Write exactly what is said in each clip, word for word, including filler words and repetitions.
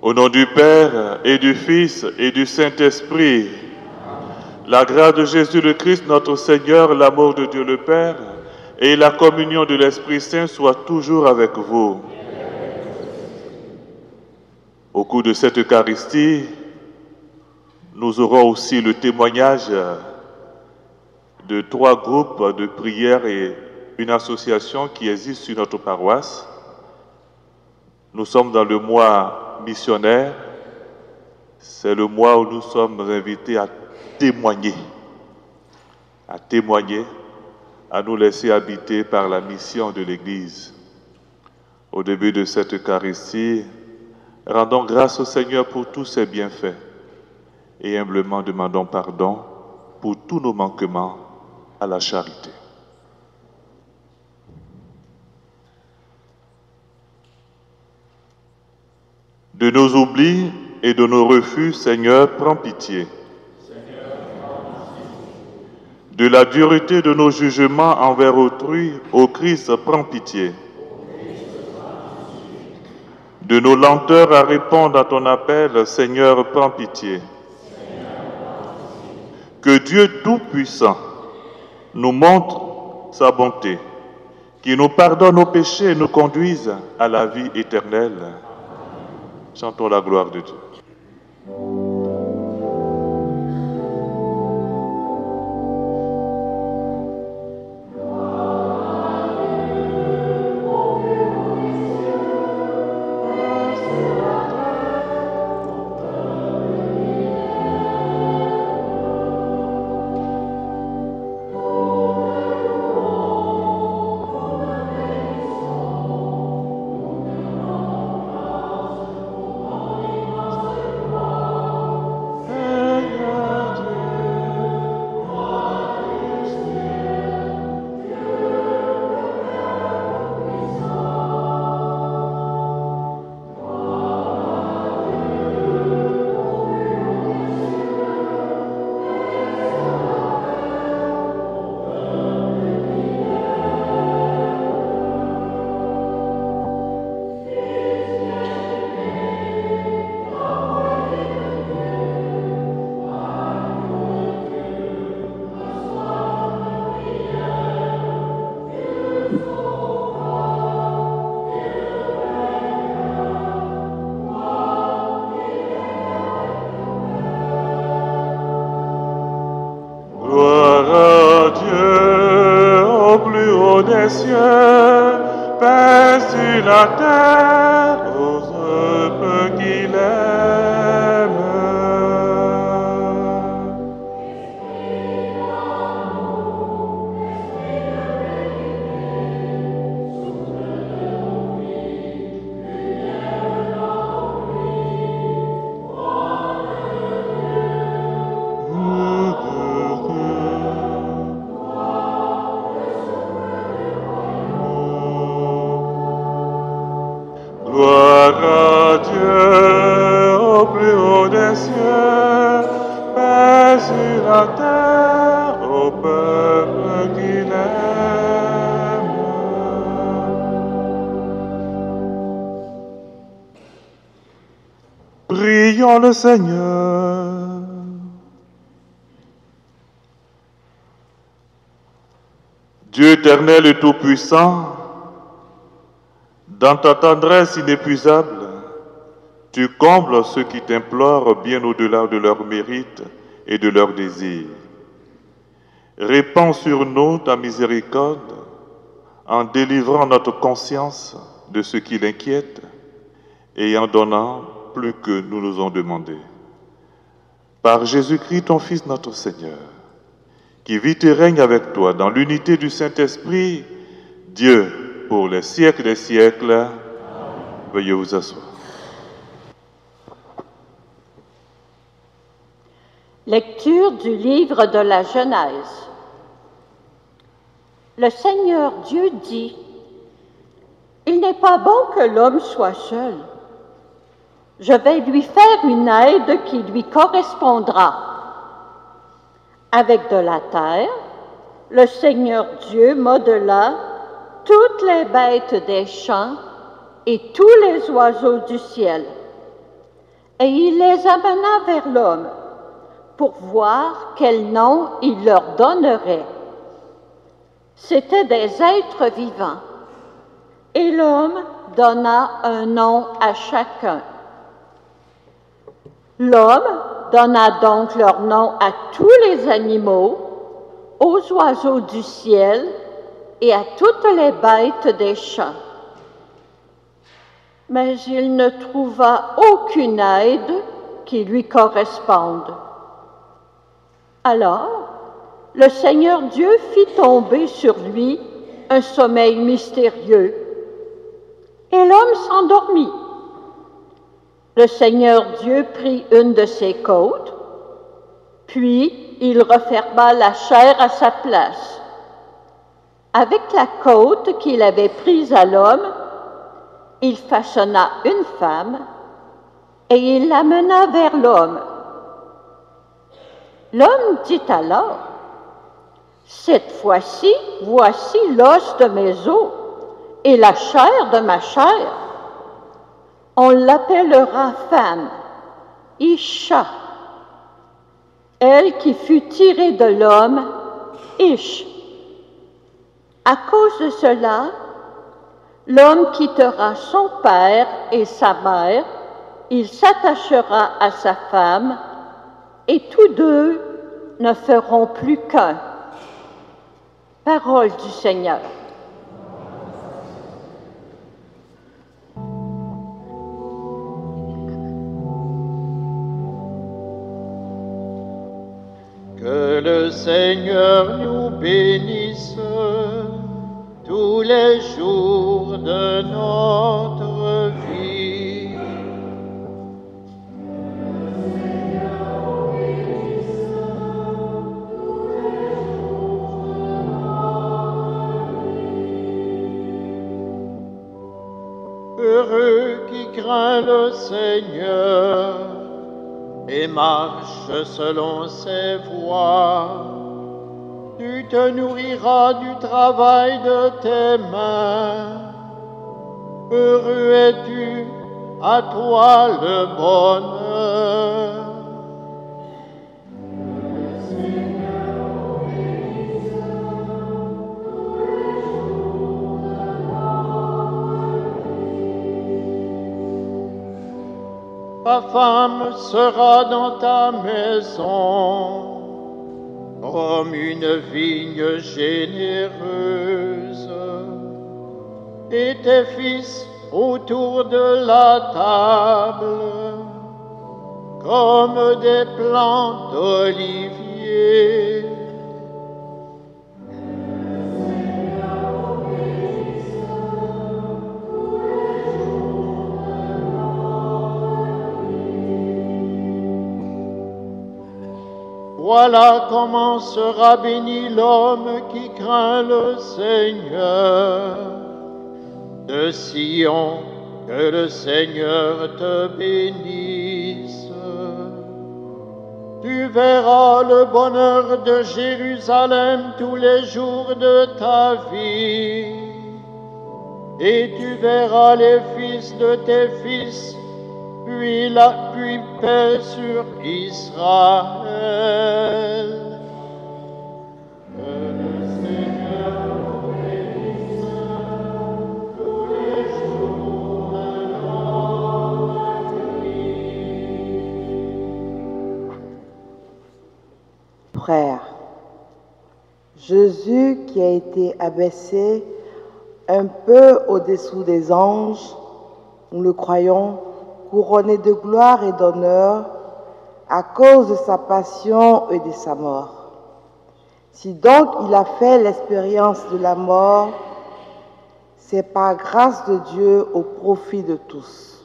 Au nom du Père et du Fils et du Saint-Esprit, la grâce de Jésus le Christ, notre Seigneur, l'amour de Dieu le Père et la communion de l'Esprit Saint soient toujours avec vous. Au cours de cette Eucharistie, nous aurons aussi le témoignage de trois groupes de prière et une association qui existe sur notre paroisse. Nous sommes dans le mois missionnaire. C'est le mois où nous sommes invités à témoigner, à témoigner, à nous laisser habiter par la mission de l'Église. Au début de cette Eucharistie, rendons grâce au Seigneur pour tous ses bienfaits et humblement demandons pardon pour tous nos manquements à la charité. De nos oublis et de nos refus, Seigneur, prends pitié. De la dureté de nos jugements envers autrui, ô Christ, prends pitié. De nos lenteurs à répondre à ton appel, Seigneur, prends pitié. Que Dieu Tout-Puissant nous montre sa bonté, qui nous pardonne nos péchés et nous conduise à la vie éternelle. Chantons la gloire de Dieu. Prions le Seigneur. Dieu éternel et tout-puissant, dans ta tendresse inépuisable, tu combles ceux qui t'implorent bien au-delà de leurs mérites et de leurs désirs. Répands sur nous ta miséricorde en délivrant notre conscience de ce qui l'inquiète et en donnant plus que nous nous ont demandé. Par Jésus-Christ, ton Fils, notre Seigneur, qui vit et règne avec toi dans l'unité du Saint-Esprit, Dieu, pour les siècles des siècles. Amen. Veuillez vous asseoir. Lecture du livre de la Genèse. Le Seigneur Dieu dit: Il n'est pas bon que l'homme soit seul. Je vais lui faire une aide qui lui correspondra. Avec de la terre, le Seigneur Dieu modela toutes les bêtes des champs et tous les oiseaux du ciel. Et il les amena vers l'homme pour voir quel nom il leur donnerait. C'étaient des êtres vivants, et l'homme donna un nom à chacun. L'homme donna donc leur nom à tous les animaux, aux oiseaux du ciel et à toutes les bêtes des champs. Mais il ne trouva aucune aide qui lui corresponde. Alors, le Seigneur Dieu fit tomber sur lui un sommeil mystérieux, et l'homme s'endormit. Le Seigneur Dieu prit une de ses côtes, puis il referma la chair à sa place. Avec la côte qu'il avait prise à l'homme, il façonna une femme et il l'amena vers l'homme. L'homme dit alors, « Cette fois-ci, voici l'os de mes os et la chair de ma chair. On l'appellera femme, Isha. Elle qui fut tirée de l'homme, Ish. À cause de cela, l'homme quittera son père et sa mère, il s'attachera à sa femme, et tous deux ne feront plus qu'un. » Parole du Seigneur. Que le Seigneur nous bénisse tous les jours de notre vie. Heureux qui craint le Seigneur et marche selon ses voies. Tu te nourriras du travail de tes mains. Heureux es-tu, à toi le bonheur. Ta femme sera dans ta maison comme une vigne généreuse, et tes fils autour de la table comme des plants d'olivier. Voilà comment sera béni l'homme qui craint le Seigneur. De Sion, que le Seigneur te bénisse. Tu verras le bonheur de Jérusalem tous les jours de ta vie, et tu verras les fils de tes fils, puis la pluie paix sur Israël. Que le Seigneur nous bénisse tous les jours de notre vie. Frères, Jésus qui a été abaissé un peu au-dessous des anges, nous le croyons, couronné de gloire et d'honneur à cause de sa passion et de sa mort. Si donc il a fait l'expérience de la mort, c'est par grâce de Dieu au profit de tous.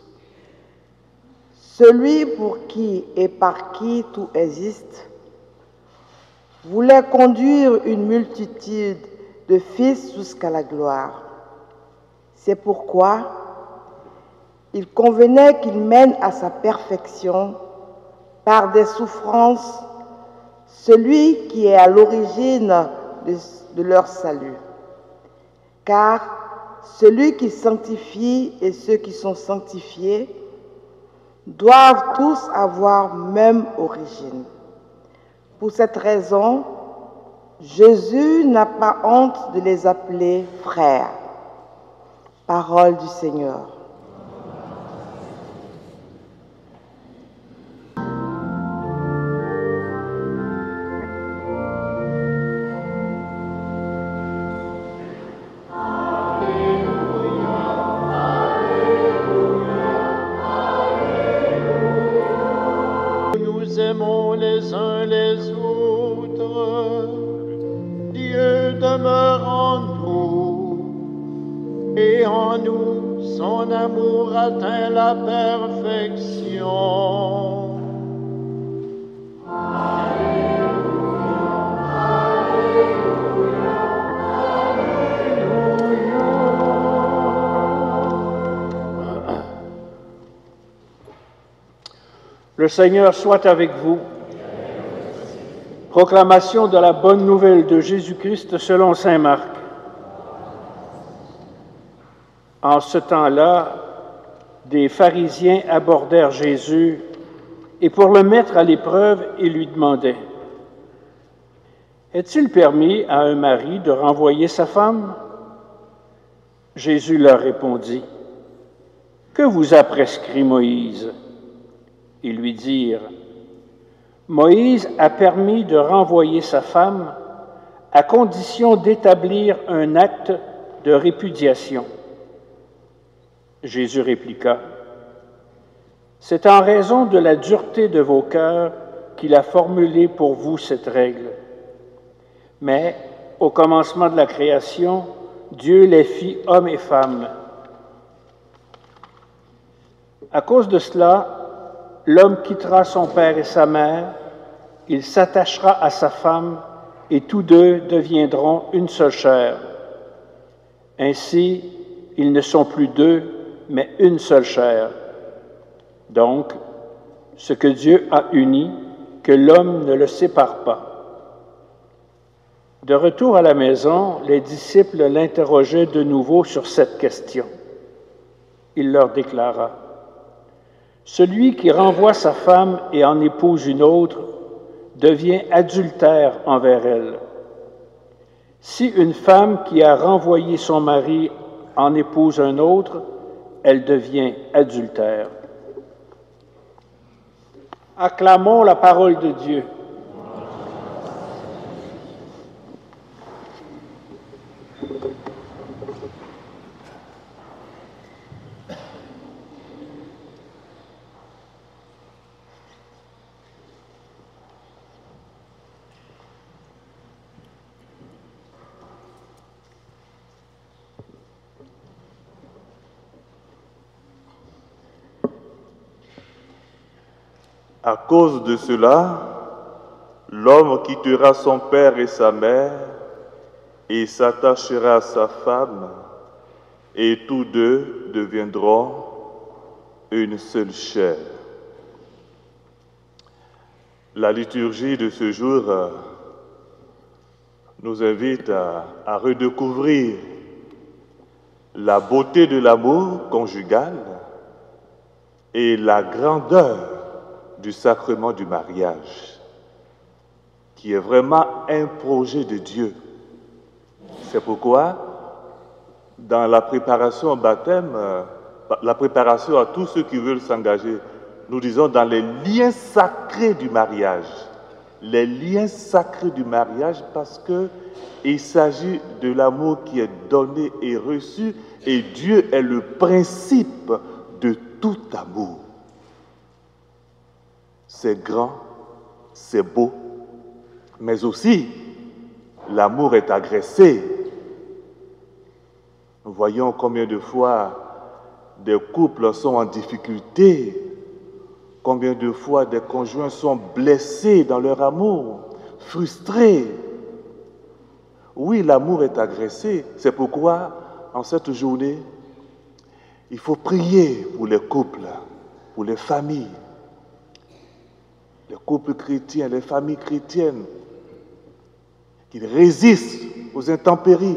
Celui pour qui et par qui tout existe voulait conduire une multitude de fils jusqu'à la gloire. C'est pourquoi il convenait qu'il mène à sa perfection, par des souffrances, celui qui est à l'origine de, de leur salut. Car celui qui sanctifie et ceux qui sont sanctifiés doivent tous avoir même origine. Pour cette raison, Jésus n'a pas honte de les appeler frères. Parole du Seigneur. Nous aimons les uns les autres. Dieu demeure en nous, et en nous son amour atteint la perfection. Le Seigneur soit avec vous. Proclamation de la bonne nouvelle de Jésus-Christ selon saint Marc. En ce temps-là, des pharisiens abordèrent Jésus et pour le mettre à l'épreuve, ils lui demandaient: « Est-il permis à un mari de renvoyer sa femme ?» Jésus leur répondit: « Que vous a prescrit Moïse ?» Ils lui dirent: « Moïse a permis de renvoyer sa femme à condition d'établir un acte de répudiation. » Jésus répliqua: « C'est en raison de la dureté de vos cœurs qu'il a formulé pour vous cette règle. Mais, au commencement de la création, Dieu les fit hommes et femmes. À cause de cela, l'homme quittera son père et sa mère, il s'attachera à sa femme, et tous deux deviendront une seule chair. Ainsi, ils ne sont plus deux, mais une seule chair. Donc, ce que Dieu a uni, que l'homme ne le sépare pas. » De retour à la maison, les disciples l'interrogeaient de nouveau sur cette question. Il leur déclara: « Celui qui renvoie sa femme et en épouse une autre devient adultère envers elle. Si une femme qui a renvoyé son mari en épouse un autre, elle devient adultère. » Acclamons la parole de Dieu. À cause de cela, l'homme quittera son père et sa mère et s'attachera à sa femme, et tous deux deviendront une seule chair. La liturgie de ce jour nous invite à, à redécouvrir la beauté de l'amour conjugal et la grandeur du sacrement du mariage, qui est vraiment un projet de Dieu. C'est pourquoi, dans la préparation au baptême, la préparation à tous ceux qui veulent s'engager, nous disons dans les liens sacrés du mariage. Les liens sacrés du mariage, parce que il s'agit de l'amour qui est donné et reçu, et Dieu est le principe de tout amour. C'est grand, c'est beau, mais aussi l'amour est agressé. Nous voyons combien de fois des couples sont en difficulté, combien de fois des conjoints sont blessés dans leur amour, frustrés. Oui, l'amour est agressé. C'est pourquoi, en cette journée, il faut prier pour les couples, pour les familles, les couples chrétiens, les familles chrétiennes, qui résistent aux intempéries,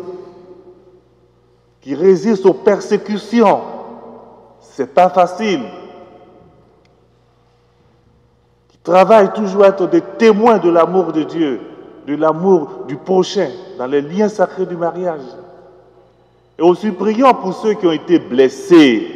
qui résistent aux persécutions. C'est pas facile. travaillent toujours à être des témoins de l'amour de Dieu, de l'amour du prochain, dans les liens sacrés du mariage. Et aussi prions pour ceux qui ont été blessés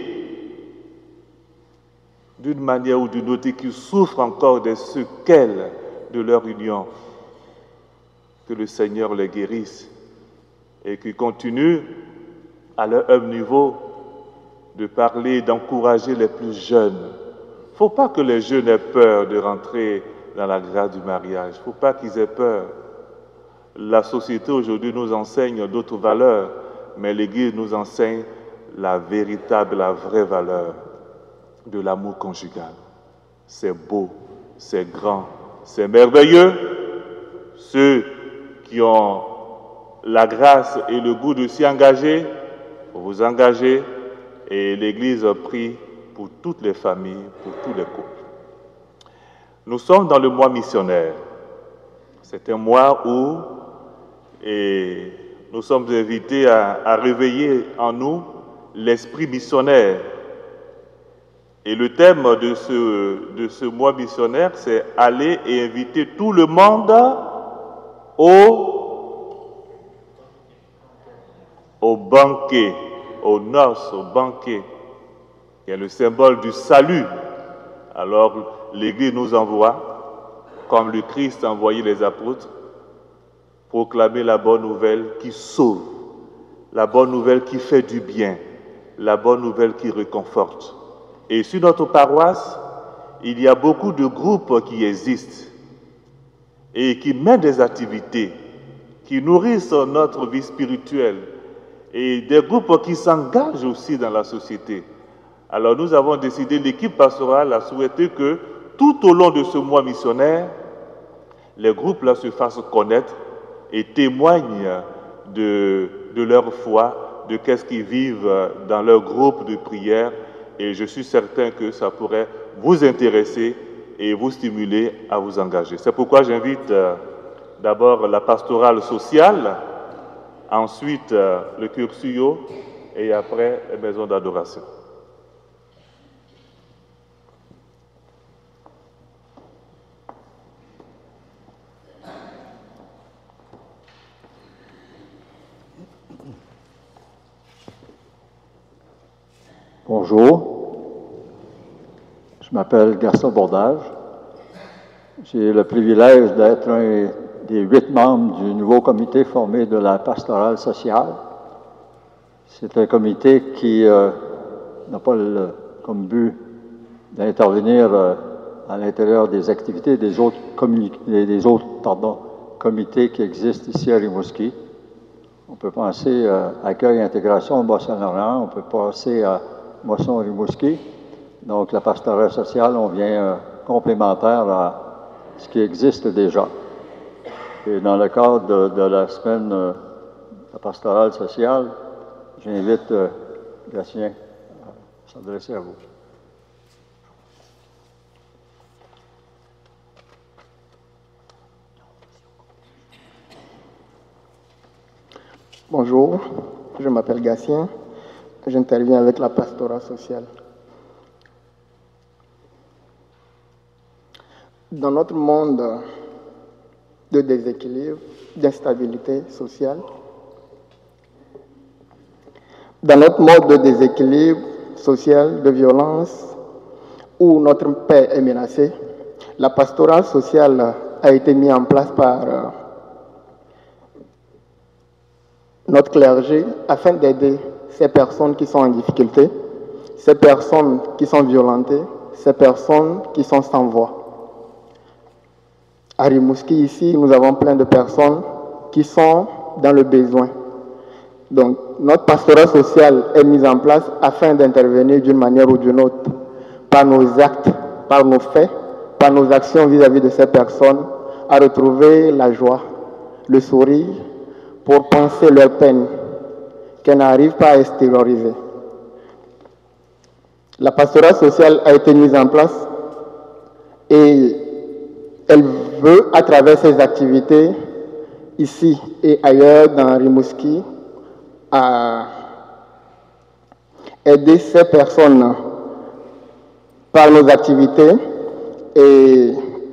d'une manière ou d'une autre et qui souffrent encore des séquelles de leur union. Que le Seigneur les guérisse et qu'ils continuent à leur humble niveau de parler, d'encourager les plus jeunes. Il ne faut pas que les jeunes aient peur de rentrer dans la grâce du mariage. Il ne faut pas qu'ils aient peur. La société aujourd'hui nous enseigne d'autres valeurs, mais l'Église nous enseigne la véritable, la vraie valeur de l'amour conjugal. C'est beau, c'est grand, c'est merveilleux. Ceux qui ont la grâce et le goût de s'y engager, pour vous engager, et l'Église prie pour toutes les familles, pour tous les couples. Nous sommes dans le mois missionnaire. C'est un mois où et nous sommes invités à, à réveiller en nous l'esprit missionnaire. Et le thème de ce, de ce mois missionnaire, c'est aller et inviter tout le monde au, au banquet, aux noces, au banquet, qui est le symbole du salut. Alors l'Église nous envoie, comme le Christ a envoyé les apôtres, proclamer la bonne nouvelle qui sauve, la bonne nouvelle qui fait du bien, la bonne nouvelle qui réconforte. Et sur notre paroisse, il y a beaucoup de groupes qui existent et qui mènent des activités, qui nourrissent notre vie spirituelle et des groupes qui s'engagent aussi dans la société. Alors nous avons décidé, l'équipe pastorale a souhaité que tout au long de ce mois missionnaire, les groupes-là se fassent connaître et témoignent de, de leur foi, de qu'est-ce qu'ils vivent dans leur groupe de prière. Et je suis certain que ça pourrait vous intéresser et vous stimuler à vous engager. C'est pourquoi j'invite euh, d'abord la pastorale sociale, ensuite euh, le cursuyo et après les maisons d'adoration. Bonjour, je m'appelle Gaston Bordage. J'ai le privilège d'être un des huit membres du nouveau comité formé de la pastorale sociale. C'est un comité qui euh, n'a pas le, comme but d'intervenir euh, à l'intérieur des activités des autres, des autres pardon, comités qui existent ici à Rimouski. On peut penser à accueil et intégration au Bas-Saint-Laurent, on peut penser à Moisson Rimouski. Donc, la pastorale sociale, on vient euh, complémentaire à ce qui existe déjà. Et dans le cadre de, de la semaine euh, la pastorale sociale, j'invite euh, Gatien à s'adresser à vous. Bonjour, je m'appelle Gatien. J'interviens avec la pastorale sociale. Dans notre monde de déséquilibre, d'instabilité sociale, dans notre mode de déséquilibre social, de violence, où notre paix est menacée, la pastorale sociale a été mise en place par euh, notre clergé afin d'aider ces personnes qui sont en difficulté, ces personnes qui sont violentées, ces personnes qui sont sans voix. À Rimouski, ici, nous avons plein de personnes qui sont dans le besoin. Donc, notre pastorat social est mise en place afin d'intervenir d'une manière ou d'une autre, par nos actes, par nos faits, par nos actions vis-à-vis de ces personnes, à retrouver la joie, le sourire, pour penser leur peine, qu'elles n'arrivent pas à extérioriser. La pastorale sociale a été mise en place et elle veut, à travers ses activités, ici et ailleurs dans Rimouski, à aider ces personnes par nos activités et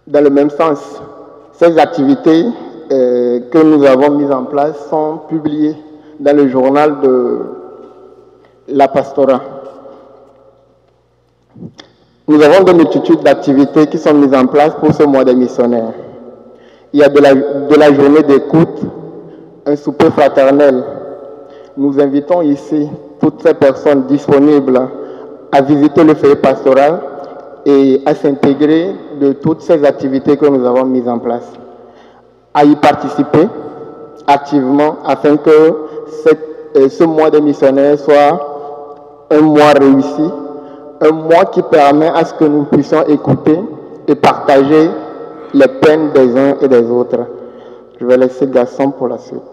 Dans le même sens, ces activités euh, que nous avons mises en place sont publiées dans le journal de la pastorat. Nous avons des multitudes d'activités qui sont mises en place pour ce mois des missionnaires. Il y a de la, de la journée d'écoute, un souper fraternel. Nous invitons ici toutes ces personnes disponibles à visiter le foyer pastoral et à s'intégrer de toutes ces activités que nous avons mises en place, à y participer activement afin que cette, ce mois des missionnaires soit un mois réussi, un mois qui permet à ce que nous puissions écouter et partager les peines des uns et des autres. Je vais laisser Gaston pour la suite.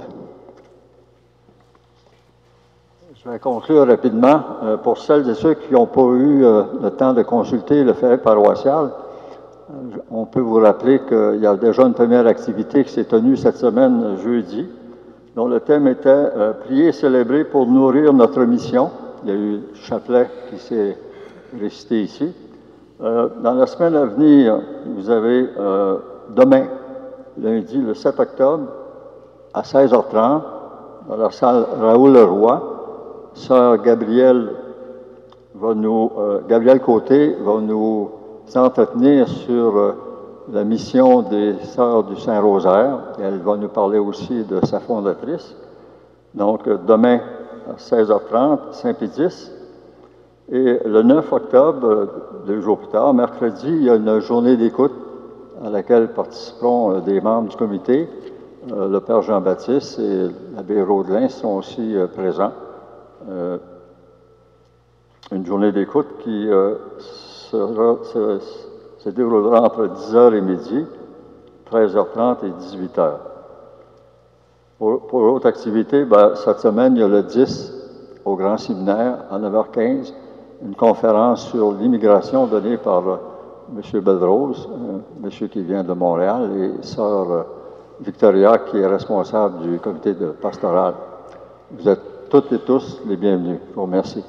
Je vais conclure rapidement. Euh, pour celles et ceux qui n'ont pas eu euh, le temps de consulter le fait paroissial, euh, on peut vous rappeler qu'il y a déjà une première activité qui s'est tenue cette semaine, jeudi, dont le thème était euh, « Prier et célébrer pour nourrir notre mission ». Il y a eu le chapelet qui s'est récité ici. Euh, dans la semaine à venir, vous avez euh, demain, lundi, le sept octobre, à seize heures trente, dans la salle Raoul Leroy, Sœur Gabrielle va nous, euh, Gabrielle Côté va nous entretenir sur euh, la mission des Sœurs du Saint-Rosaire. Elle va nous parler aussi de sa fondatrice. Donc, euh, demain, à seize heures trente, Saint-Pédis. Et le neuf octobre, euh, deux jours plus tard, mercredi, il y a une journée d'écoute à laquelle participeront euh, des membres du comité. Euh, le Père Jean-Baptiste et l'abbé Rodelin sont aussi euh, présents. Euh, une journée d'écoute qui euh, sera, se, se déroulera entre dix heures et midi, treize heures trente et dix-huit heures. Pour, pour l'autre activité, ben, cette semaine, il y a le dix au Grand Séminaire à neuf heures quinze, une conférence sur l'immigration donnée par euh, M. Belrose, euh, monsieur qui vient de Montréal, et Sœur euh, Victoria, qui est responsable du comité de pastoral. Vous êtes toutes et tous les bienvenus. Je vous remercie.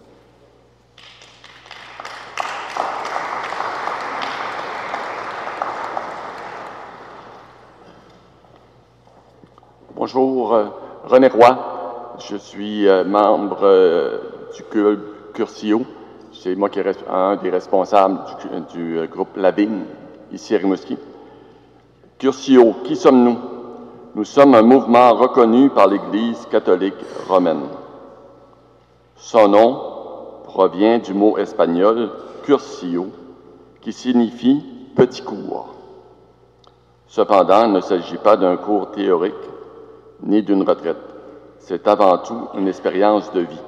Bonjour, euh, René Roy. Je suis euh, membre euh, du club Curcio. C'est moi qui est un des responsables du, du euh, groupe La Vigne, ici à Rimouski. Curcio, qui sommes-nous? Nous sommes un mouvement reconnu par l'Église catholique romaine. Son nom provient du mot espagnol curcio, qui signifie petit cours. Cependant, il ne s'agit pas d'un cours théorique ni d'une retraite. C'est avant tout une expérience de vie.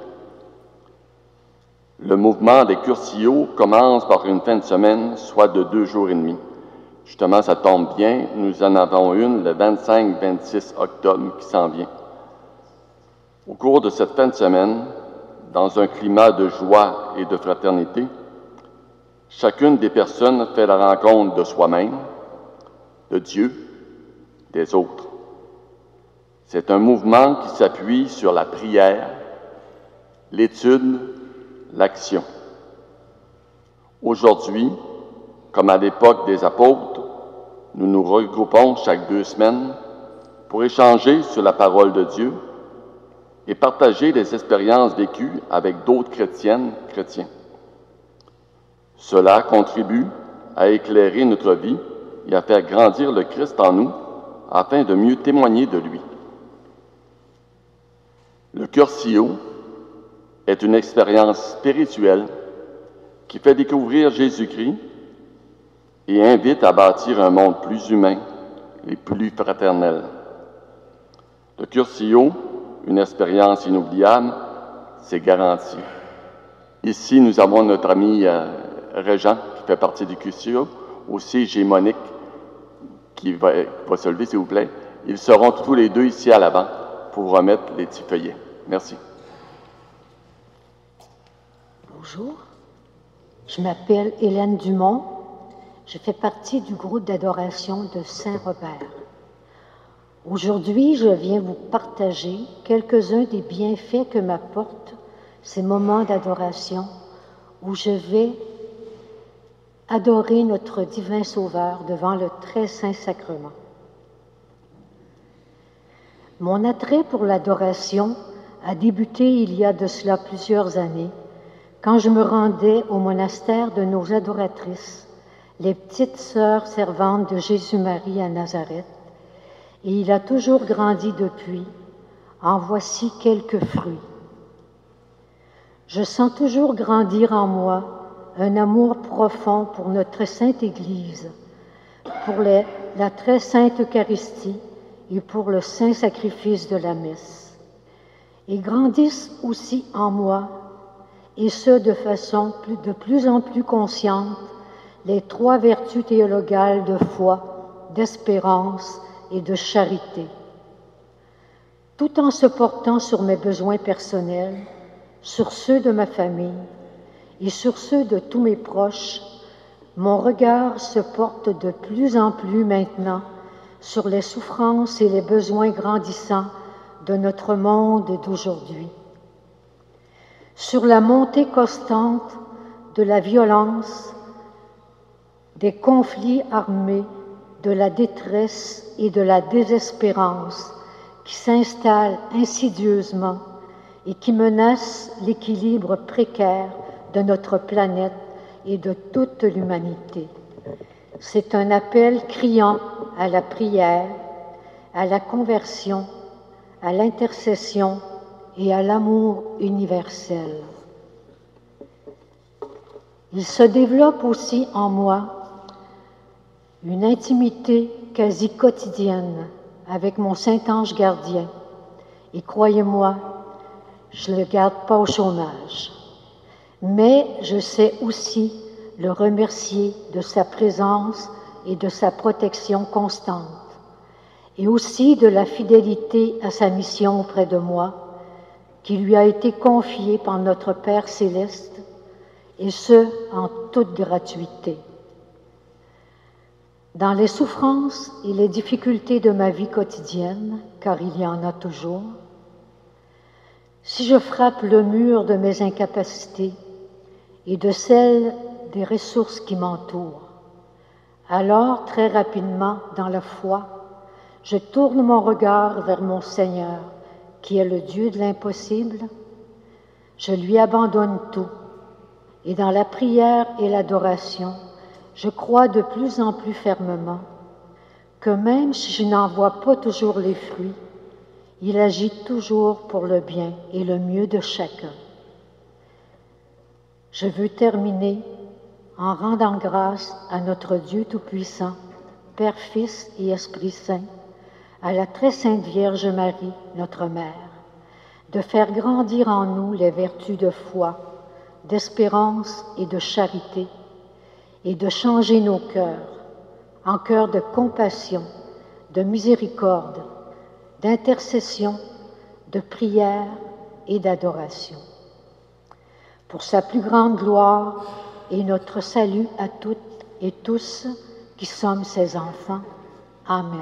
Le mouvement des curcios commence par une fin de semaine, soit de deux jours et demi. Justement, ça tombe bien, nous en avons une le vingt-cinq vingt-six octobre qui s'en vient. Au cours de cette fin de semaine, dans un climat de joie et de fraternité, chacune des personnes fait la rencontre de soi-même, de Dieu, des autres. C'est un mouvement qui s'appuie sur la prière, l'étude, l'action. Aujourd'hui, comme à l'époque des apôtres, nous nous regroupons chaque deux semaines pour échanger sur la parole de Dieu et partager des expériences vécues avec d'autres chrétiennes, chrétiens. Cela contribue à éclairer notre vie et à faire grandir le Christ en nous afin de mieux témoigner de lui. Le Curcio est une expérience spirituelle qui fait découvrir Jésus-Christ et invite à bâtir un monde plus humain et plus fraternel. Le Curcio, une expérience inoubliable, c'est garanti. Ici, nous avons notre ami euh, Régent qui fait partie du Curcio. Aussi, j'ai Monique qui va, va se lever, s'il vous plaît. Ils seront tous les deux ici à l'avant pour vous remettre les petits feuillets. Merci. Bonjour, je m'appelle Hélène Dumont. Je fais partie du groupe d'adoration de Saint-Robert. Aujourd'hui, je viens vous partager quelques-uns des bienfaits que m'apportent ces moments d'adoration où je vais adorer notre divin Sauveur devant le très saint sacrement. Mon attrait pour l'adoration a débuté il y a de cela plusieurs années, quand je me rendais au monastère de nos adoratrices, les petites sœurs servantes de Jésus-Marie à Nazareth, et il a toujours grandi depuis. En voici quelques fruits. Je sens toujours grandir en moi un amour profond pour notre Sainte Église, pour les, la très sainte Eucharistie et pour le saint sacrifice de la messe. Et grandissent aussi en moi, et ce de façon plus, de plus en plus consciente, les trois vertus théologales de foi, d'espérance et de charité. Tout en se portant sur mes besoins personnels, sur ceux de ma famille et sur ceux de tous mes proches, mon regard se porte de plus en plus maintenant sur les souffrances et les besoins grandissants de notre monde d'aujourd'hui, sur la montée constante de la violence, des conflits armés, de la détresse et de la désespérance qui s'installent insidieusement et qui menacent l'équilibre précaire de notre planète et de toute l'humanité. C'est un appel criant à la prière, à la conversion, à l'intercession et à l'amour universel. Il se développe aussi en moi une intimité quasi quotidienne avec mon Saint-Ange gardien. Et croyez-moi, je ne le garde pas au chômage. Mais je sais aussi le remercier de sa présence et de sa protection constante, et aussi de la fidélité à sa mission auprès de moi, qui lui a été confiée par notre Père céleste, et ce, en toute gratuité. Dans les souffrances et les difficultés de ma vie quotidienne, car il y en a toujours, si je frappe le mur de mes incapacités et de celles des ressources qui m'entourent, alors très rapidement, dans la foi, je tourne mon regard vers mon Seigneur, qui est le Dieu de l'impossible. Je lui abandonne tout, et dans la prière et l'adoration, je crois de plus en plus fermement que même si je n'en vois pas toujours les fruits, il agit toujours pour le bien et le mieux de chacun. Je veux terminer en rendant grâce à notre Dieu Tout-Puissant, Père, Fils et Esprit Saint, à la très sainte Vierge Marie, notre Mère, de faire grandir en nous les vertus de foi, d'espérance et de charité, et de changer nos cœurs en cœurs de compassion, de miséricorde, d'intercession, de prière et d'adoration. Pour sa plus grande gloire et notre salut à toutes et tous qui sommes ses enfants. Amen.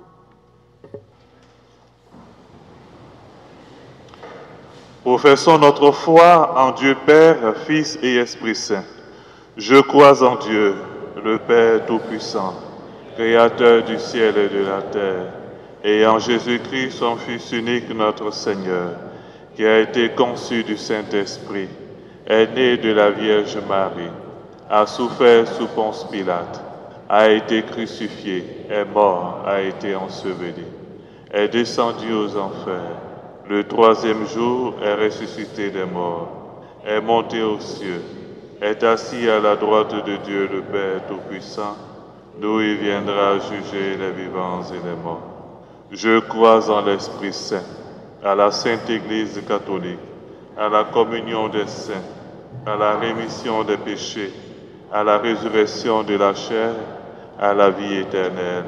Professons notre foi en Dieu Père, Fils et Esprit Saint. Je crois en Dieu, le Père Tout-Puissant, Créateur du ciel et de la terre, et en Jésus-Christ, son Fils unique, notre Seigneur, qui a été conçu du Saint-Esprit, est né de la Vierge Marie, a souffert sous Ponce Pilate, a été crucifié, est mort, a été enseveli, est descendu aux enfers, le troisième jour est ressuscité des morts, est monté aux cieux, est assis à la droite de Dieu le Père Tout-Puissant, d'où il viendra juger les vivants et les morts. Je crois en l'Esprit Saint, à la Sainte Église catholique, à la communion des saints, à la rémission des péchés, à la résurrection de la chair, à la vie éternelle.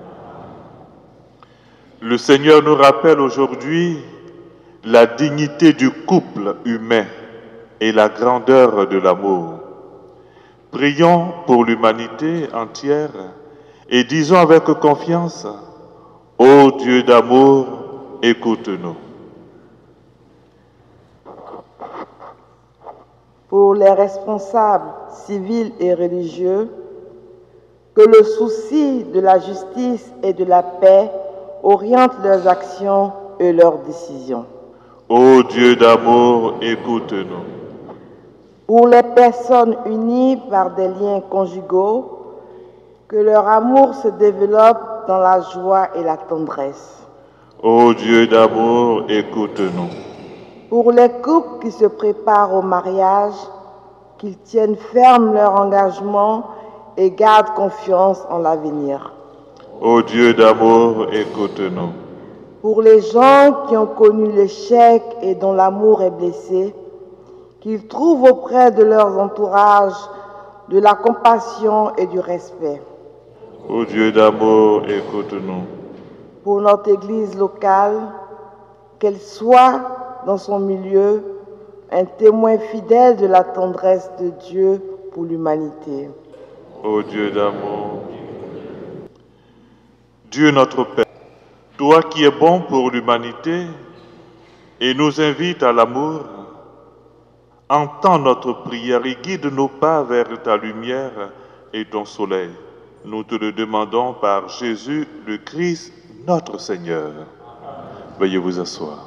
Le Seigneur nous rappelle aujourd'hui la dignité du couple humain et la grandeur de l'amour. Prions pour l'humanité entière et disons avec confiance, ô Dieu d'amour, écoute-nous. pour les responsables civils et religieux, que le souci de la justice et de la paix oriente leurs actions et leurs décisions. Ô Dieu d'amour, écoute-nous. Pour les personnes unies par des liens conjugaux, que leur amour se développe dans la joie et la tendresse. Ô Dieu d'amour, écoute-nous. Pour les couples qui se préparent au mariage, qu'ils tiennent ferme leur engagement et gardent confiance en l'avenir. Ô Dieu d'amour, écoute-nous. Pour les gens qui ont connu l'échec et dont l'amour est blessé, qu'ils trouvent auprès de leurs entourages de la compassion et du respect. Ô Dieu d'amour, écoute-nous. Pour notre Église locale, qu'elle soit dans son milieu un témoin fidèle de la tendresse de Dieu pour l'humanité. Ô Dieu d'amour, Dieu notre Père, toi qui es bon pour l'humanité et nous invite à l'amour, entends notre prière et guide nos pas vers ta lumière et ton soleil. Nous te le demandons par Jésus le Christ, notre Seigneur. Veuillez vous asseoir.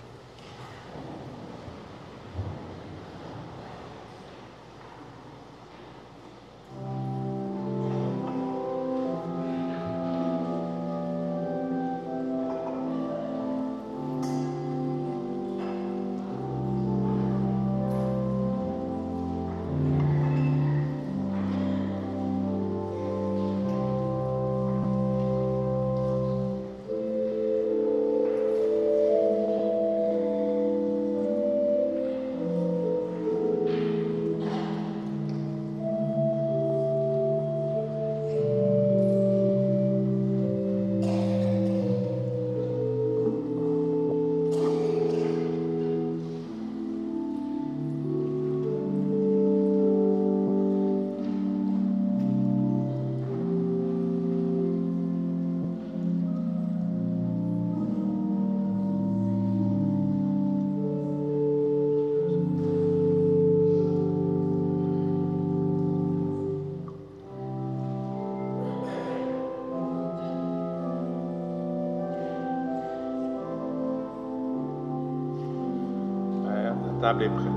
La table est prête.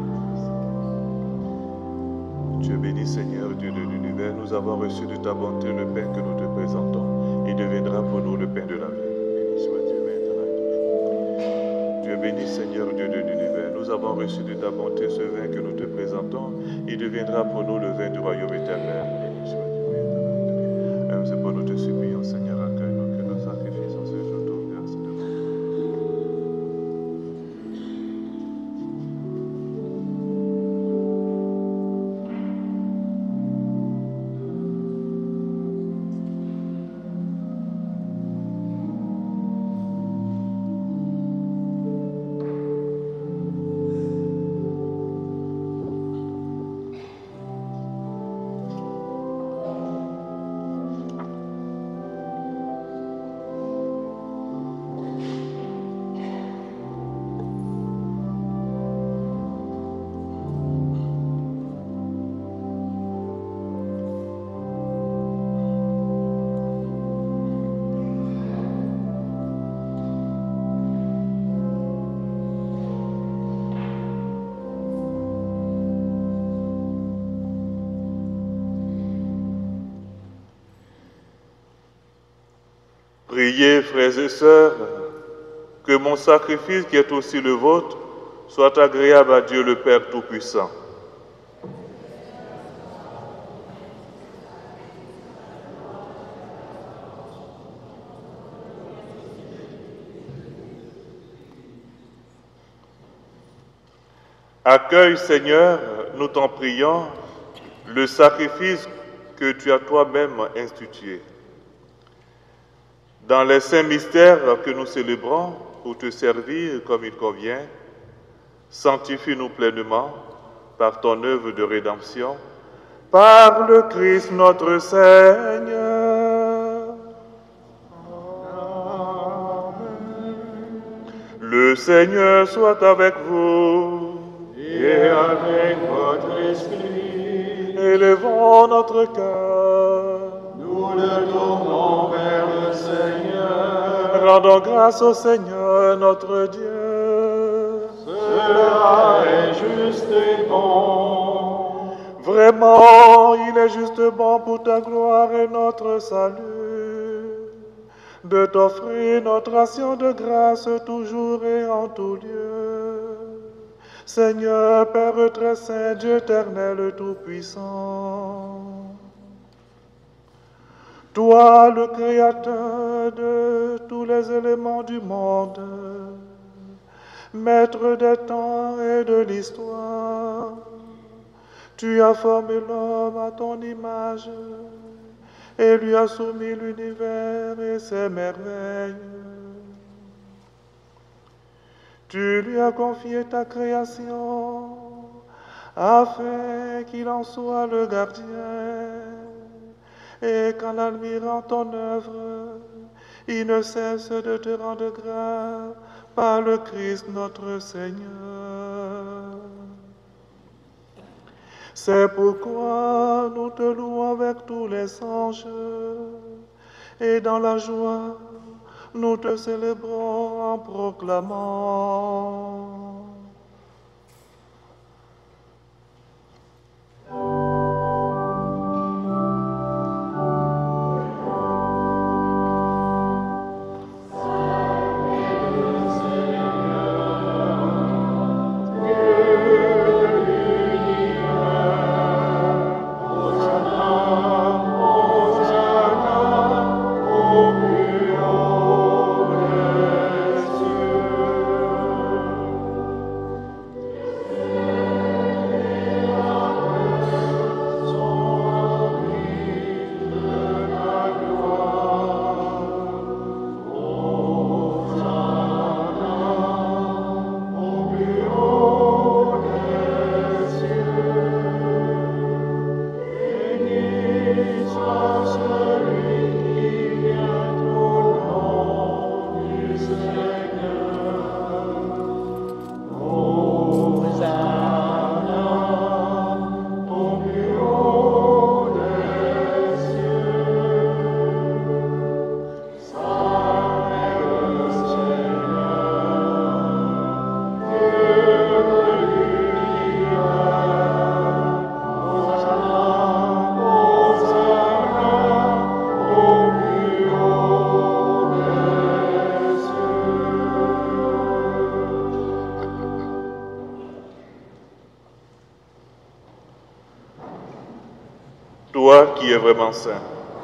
Dieu béni, Seigneur, Dieu de l'univers, nous avons reçu de ta bonté le pain que nous te présentons. Il deviendra pour nous le pain de la vie. Béni soit Dieu maintenant et toujours. Dieu béni, Seigneur, Dieu de l'univers, nous avons reçu de ta bonté ce vin que nous te présentons. Il deviendra pour nous le vin du royaume éternel. Béni soit Dieu maintenant et toujours. C'est pour nous te supplions, Seigneur, accueille-nous que nos sacrifices en ce jour ton grâce de vous. Priez, frères et sœurs, que mon sacrifice, qui est aussi le vôtre, soit agréable à Dieu le Père Tout-Puissant. Accueille, Seigneur, nous t'en prions, le sacrifice que tu as toi-même institué. Dans les saints mystères que nous célébrons pour te servir comme il convient, sanctifie-nous pleinement par ton œuvre de rédemption, par le Christ notre Seigneur. Amen. Le Seigneur soit avec vous. Et avec votre esprit. Élevons notre cœur. Nous le tournons vers le Seigneur. Rendons grâce au Seigneur notre Dieu. Cela est juste et bon. Vraiment, il est juste bon pour ta gloire et notre salut, de t'offrir notre ration de grâce toujours et en tout lieu. Seigneur, Père très saint, Dieu éternel tout-puissant, toi le Créateur de tous les éléments du monde, Maître des temps et de l'histoire, tu as formé l'homme à ton image et lui as soumis l'univers et ses merveilles. Tu lui as confié ta création afin qu'il en soit le gardien et qu'en admirant ton œuvre, il ne cesse de te rendre grâce par le Christ notre Seigneur. C'est pourquoi nous te louons avec tous les anges et dans la joie, nous te célébrons en proclamant. Toi qui es vraiment saint,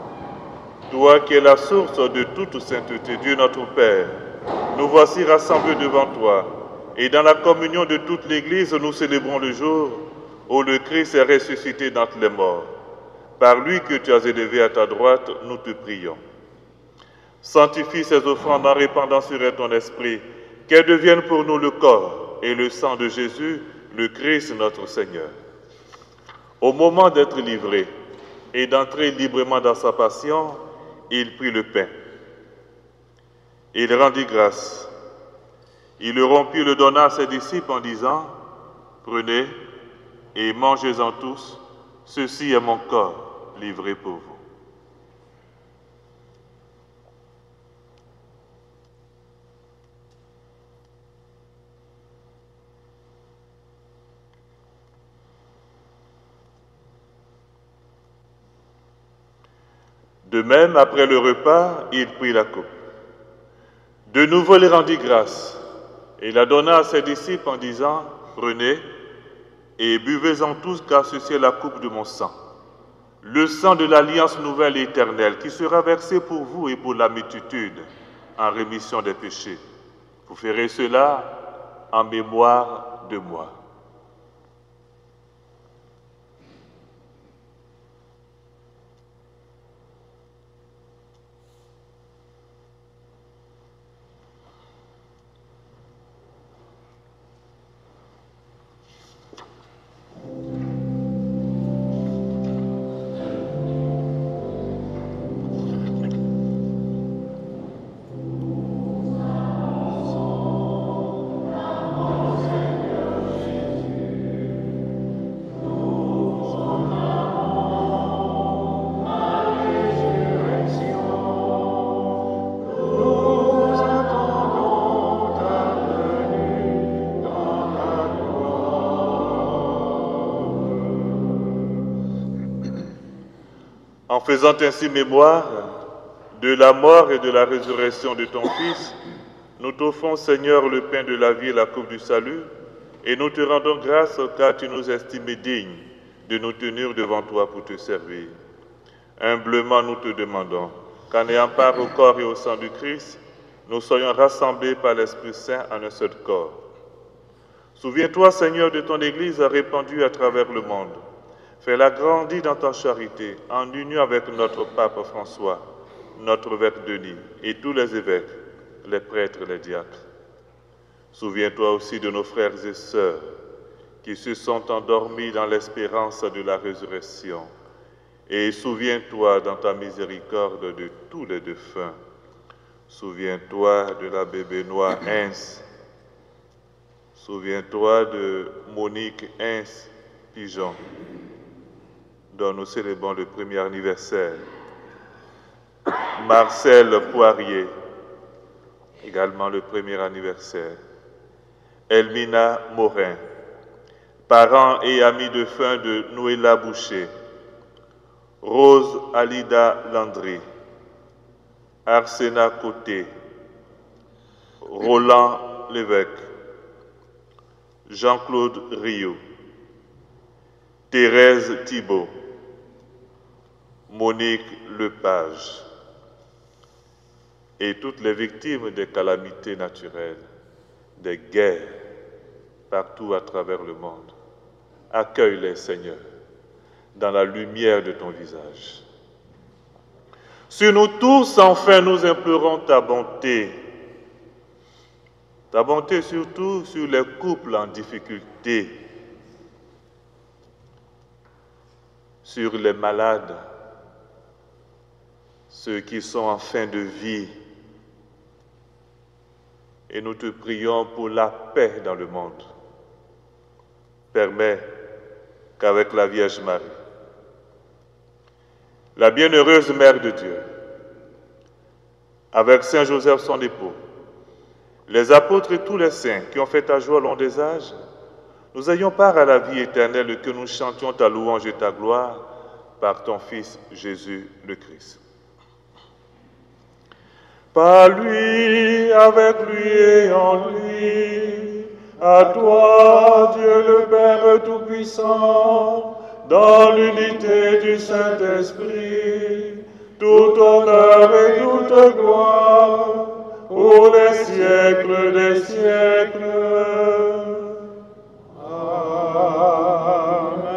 toi qui es la source de toute sainteté, Dieu notre Père, nous voici rassemblés devant toi, et dans la communion de toute l'Église, nous célébrons le jour où le Christ est ressuscité d'entre les morts. Par lui que tu as élevé à ta droite, nous te prions. Sanctifie ces offrandes en répandant sur elles ton esprit, qu'elles deviennent pour nous le corps et le sang de Jésus, le Christ notre Seigneur. Au moment d'être livré et d'entrer librement dans sa passion, il prit le pain. Il rendit grâce. Il le rompit, le donna à ses disciples en disant, « Prenez et mangez-en tous, ceci est mon corps livré pour vous. » De même, après le repas, il prit la coupe. De nouveau, il rendit grâce et la donna à ses disciples en disant, « Prenez et buvez-en tous, car ceci est la coupe de mon sang, le sang de l'alliance nouvelle et éternelle, qui sera versé pour vous et pour la multitude en rémission des péchés. Vous ferez cela en mémoire de moi. » En faisant ainsi mémoire de la mort et de la résurrection de ton Fils, nous t'offrons, Seigneur, le pain de la vie et la coupe du salut, et nous te rendons grâce car tu nous estimes dignes de nous tenir devant toi pour te servir. Humblement, nous te demandons qu'en ayant part au corps et au sang du Christ, nous soyons rassemblés par l'Esprit Saint en un seul corps. Souviens-toi, Seigneur, de ton Église répandue à travers le monde. Fais-la grandir dans ta charité, en union avec notre pape François, notre évêque Denis et tous les évêques, les prêtres, les diacres. Souviens-toi aussi de nos frères et sœurs qui se sont endormis dans l'espérance de la résurrection. Et souviens-toi dans ta miséricorde de tous les défunts. Souviens-toi de l'abbé Benoît Hins. Souviens-toi de Monique Hins Pigeon, dont nous célébrons le premier anniversaire. Marcel Poirier, également le premier anniversaire. Elmina Morin, parents et amis de fin de Noëlla Boucher. Rose Alida Landry, Arsena Côté, Roland Lévesque, Jean-Claude Rio, Thérèse Thibault, Monique Lepage et toutes les victimes des calamités naturelles, des guerres partout à travers le monde. Accueille-les, Seigneur, dans la lumière de ton visage. Sur nous tous, enfin, nous implorons ta bonté. Ta bonté surtout sur les couples en difficulté, sur les malades, ceux qui sont en fin de vie. Et nous te prions pour la paix dans le monde. Permets qu'avec la Vierge Marie, la bienheureuse Mère de Dieu, avec Saint Joseph son époux, les apôtres et tous les saints qui ont fait ta joie au long des âges, nous ayons part à la vie éternelle et que nous chantions ta louange et ta gloire par ton Fils Jésus le Christ. Par lui, avec lui et en lui, à toi, Dieu le Père Tout-Puissant, dans l'unité du Saint-Esprit, tout honneur et toute gloire, pour les siècles des siècles. Amen.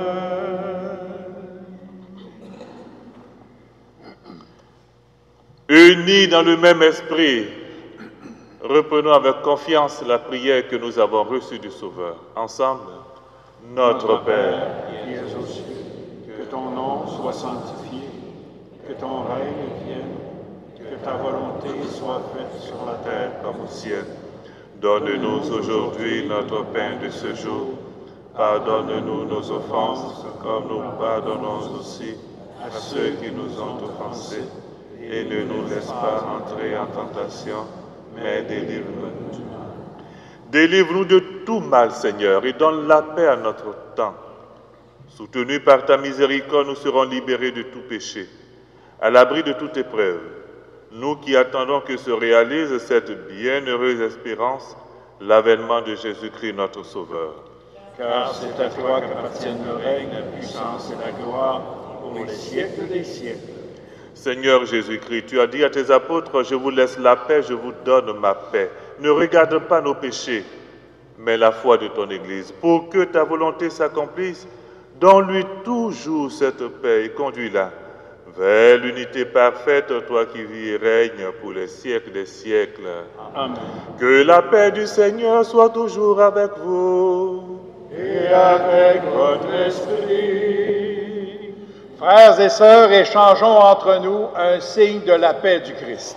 Unis dans le même esprit, reprenons avec confiance la prière que nous avons reçue du Sauveur. Ensemble, notre Père, qui es aux cieux, que ton nom soit sanctifié, que ton règne vienne, que ta volonté soit faite sur la terre comme au ciel. Donne-nous aujourd'hui notre pain de ce jour. Pardonne-nous nos offenses, comme nous pardonnons aussi à ceux qui nous ont offensés. Et ne nous laisse pas entrer en tentation, mais délivre-nous du mal. Délivre-nous de tout mal, Seigneur, et donne la paix à notre temps. Soutenus par ta miséricorde, nous serons libérés de tout péché, à l'abri de toute épreuve. Nous qui attendons que se réalise cette bienheureuse espérance, l'avènement de Jésus-Christ, notre Sauveur. Car c'est à toi qu'appartiennent le règne, la puissance et la gloire pour les siècles des siècles. Seigneur Jésus-Christ, tu as dit à tes apôtres, je vous laisse la paix, je vous donne ma paix. Ne regarde pas nos péchés, mais la foi de ton Église. Pour que ta volonté s'accomplisse, donne-lui toujours cette paix et conduis-la vers l'unité parfaite, toi qui vis et règnes pour les siècles des siècles. Amen. Que la paix du Seigneur soit toujours avec vous. Et avec votre esprit. Frères et sœurs, échangeons entre nous un signe de la paix du Christ.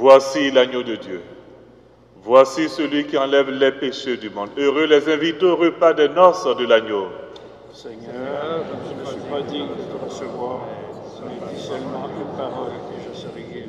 Voici l'agneau de Dieu. Voici celui qui enlève les péchés du monde. Heureux les invités au repas des noces de l'agneau. Seigneur, je ne suis pas digne de te recevoir, mais dis seulement une parole et je serai guéri.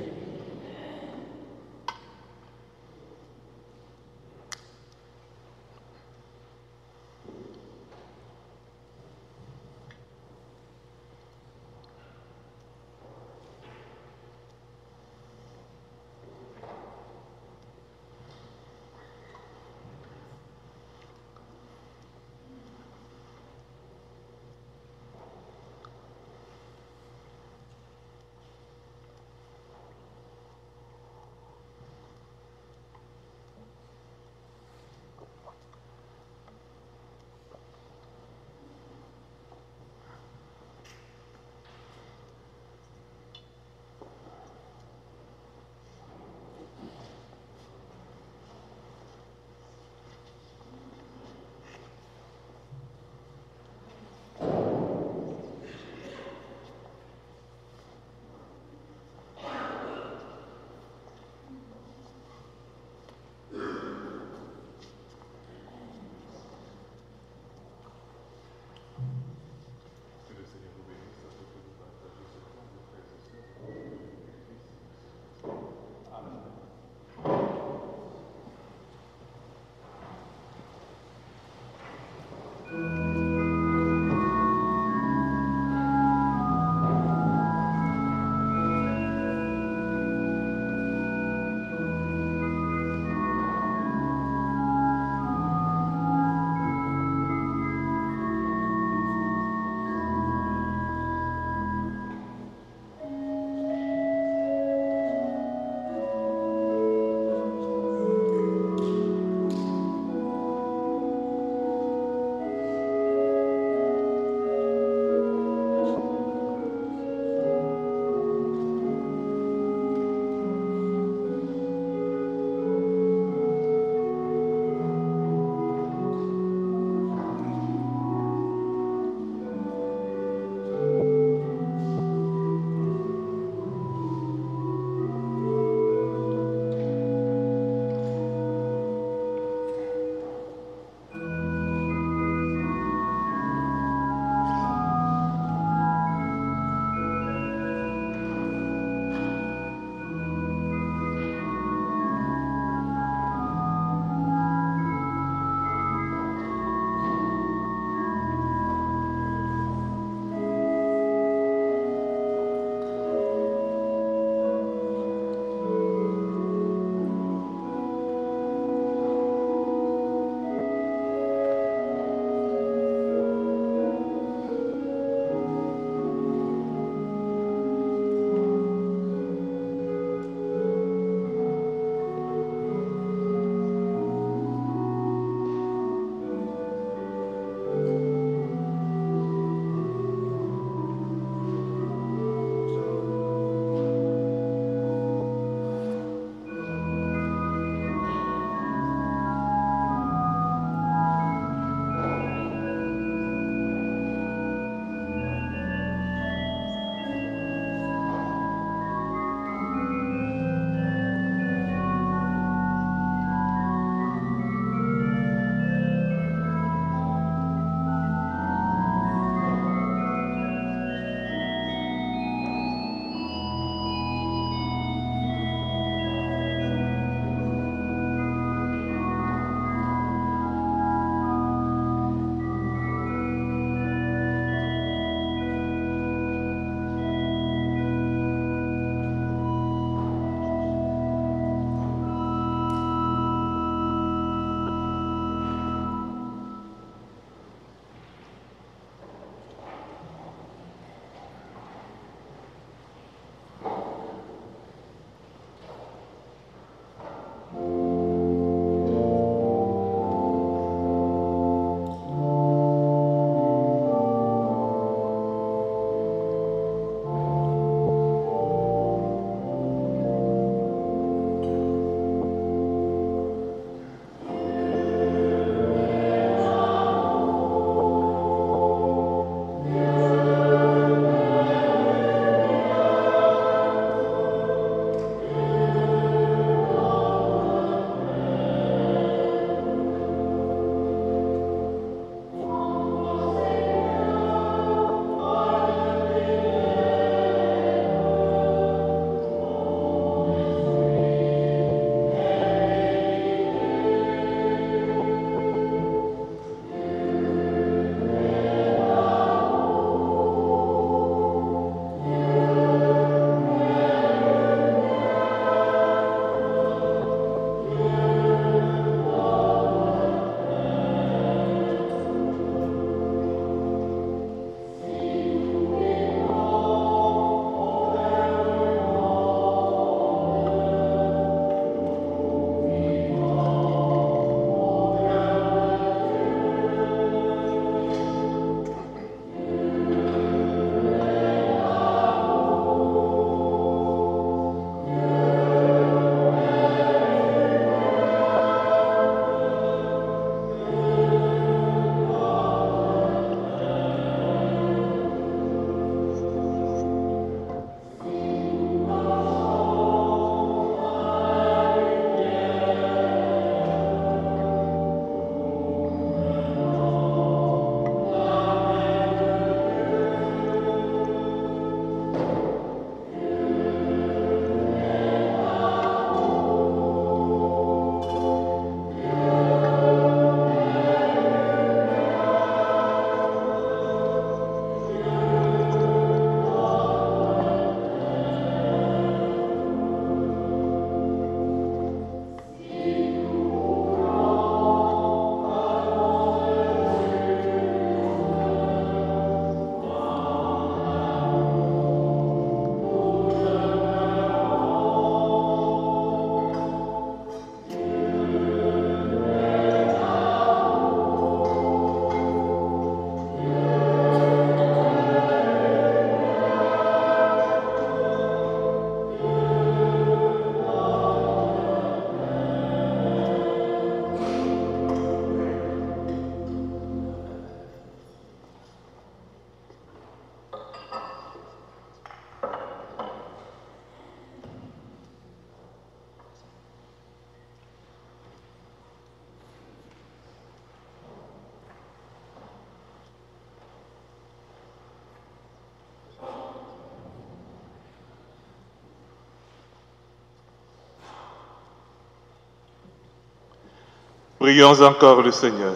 Prions encore le Seigneur.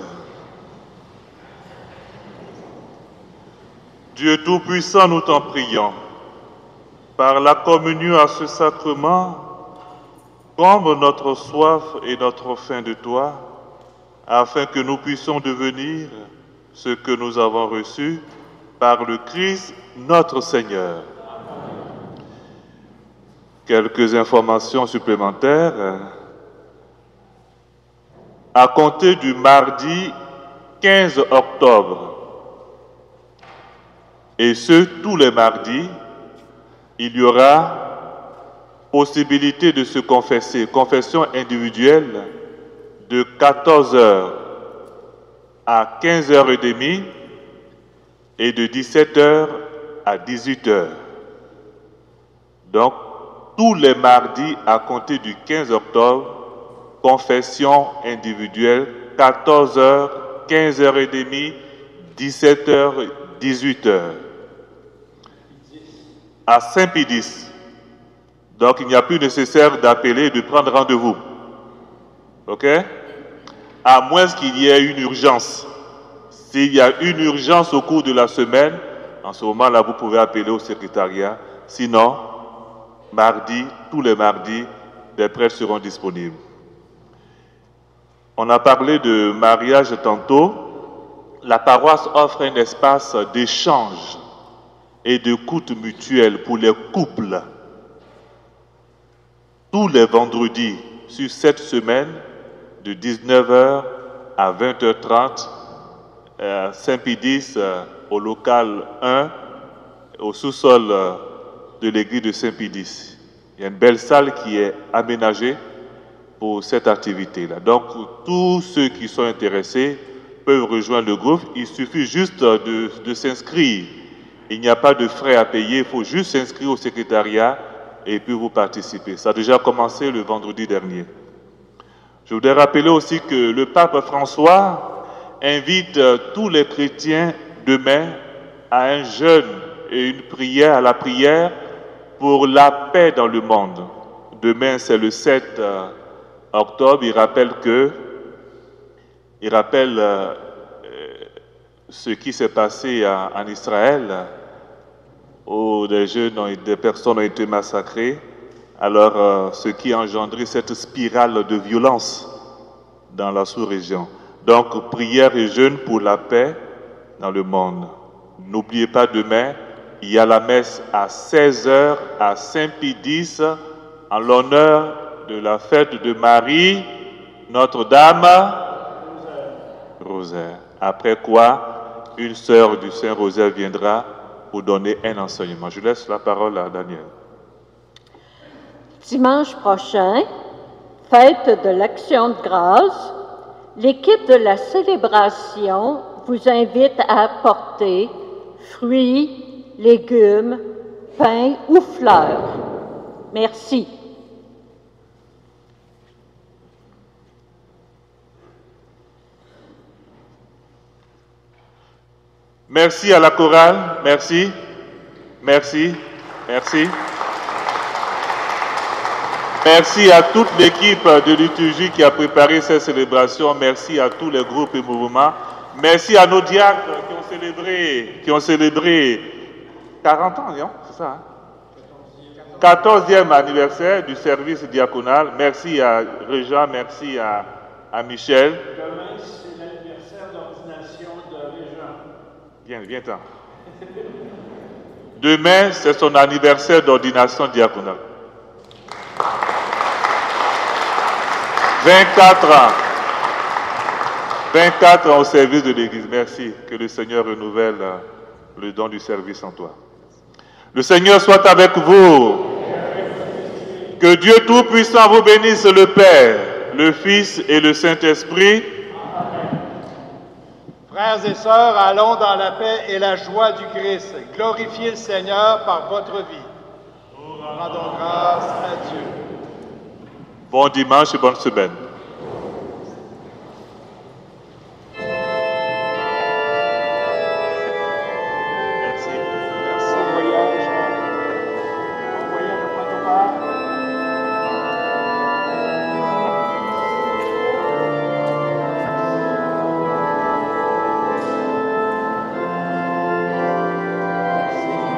Dieu Tout-Puissant, nous t'en prions, par la communion à ce sacrement, comble notre soif et notre faim de toi, afin que nous puissions devenir ce que nous avons reçu par le Christ notre Seigneur. Quelques informations supplémentaires. À compter du mardi quinze octobre, et ce, tous les mardis, il y aura possibilité de se confesser, confession individuelle de quatorze heures à quinze heures trente et de dix-sept heures à dix-huit heures. Donc, tous les mardis à compter du quinze octobre, confession individuelle, quatorze heures, quinze heures trente, dix-sept heures, dix-huit heures. À Saint-Pédis. Donc, il n'y a plus nécessaire d'appeler et de prendre rendez-vous. OK? À moins qu'il y ait une urgence. S'il y a une urgence au cours de la semaine, en ce moment-là, vous pouvez appeler au secrétariat. Sinon, mardi, tous les mardis, des prêtres seront disponibles. On a parlé de mariage tantôt. La paroisse offre un espace d'échange et de écoute mutuelle pour les couples. Tous les vendredis sur cette semaine, de dix-neuf heures à vingt heures trente, à Saint-Pédis, au local un, au sous-sol de l'église de Saint-Pédis. Il y a une belle salle qui est aménagée pour cette activité-là. Donc, tous ceux qui sont intéressés peuvent rejoindre le groupe. Il suffit juste de, de s'inscrire. Il n'y a pas de frais à payer. Il faut juste s'inscrire au secrétariat et puis vous participez. Ça a déjà commencé le vendredi dernier. Je voudrais rappeler aussi que le pape François invite tous les chrétiens demain à un jeûne et une prière, à la prière pour la paix dans le monde. Demain, c'est le sept octobre. Il rappelle que, il rappelle euh, ce qui s'est passé en, en Israël, où des jeunes, ont, des personnes ont été massacrées. Alors, euh, ce qui a engendré cette spirale de violence dans la sous-région. Donc, prière et jeûne pour la paix dans le monde. N'oubliez pas, demain, il y a la messe à seize heures à Saint-Pédis en l'honneur de la fête de Marie, Notre-Dame, Rosaire. Après quoi, une sœur du Saint-Rosaire viendra pour donner un enseignement. Je laisse la parole à Daniel. Dimanche prochain, fête de l'Action de grâce, l'équipe de la célébration vous invite à apporter fruits, légumes, pain ou fleurs. Merci. Merci à la chorale, merci, merci, merci. Merci à toute l'équipe de liturgie qui a préparé cette célébration. Merci à tous les groupes et mouvements. Merci à nos diacres qui ont célébré, qui ont célébré quarante ans, non? C'est ça, hein? quatorzième anniversaire du service diaconal. Merci à Réjean, merci à, à Michel. Demain, c'est l'anniversaire d'ordination de Réjean. Viens, viens-t'en. Demain, c'est son anniversaire d'ordination diaconale. vingt-quatre ans. vingt-quatre ans au service de l'Église. Merci. Que le Seigneur renouvelle le don du service en toi. Le Seigneur soit avec vous. Que Dieu Tout-Puissant vous bénisse, le Père, le Fils et le Saint-Esprit. Frères et sœurs, allons dans la paix et la joie du Christ. Glorifiez le Seigneur par votre vie. Nous rendons grâce à Dieu. Bon dimanche et bonne semaine.